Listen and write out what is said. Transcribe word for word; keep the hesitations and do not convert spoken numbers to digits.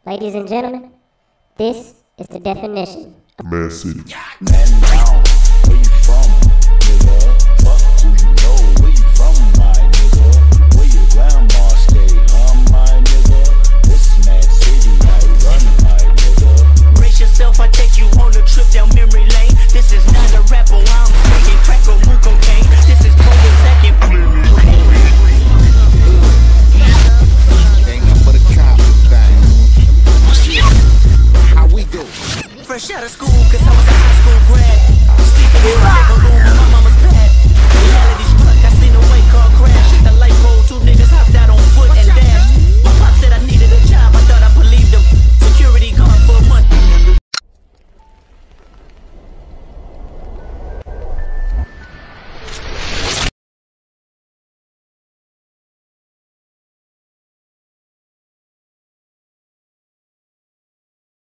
Ladies and gentlemen, this is the definition. Man City. Man down, where you from, nigga? Fuck who you know, where you from, my nigga? Where your grandma stay, huh, my nigga? This Mad City, I run, my nigga. Brace yourself, I take you on a trip down memory lane. This is not a rapper, I'm smoking crack or moon cocaine. This is for the second. Ain't nothing but a cop thing. How we go? Fresh out of school, cause I was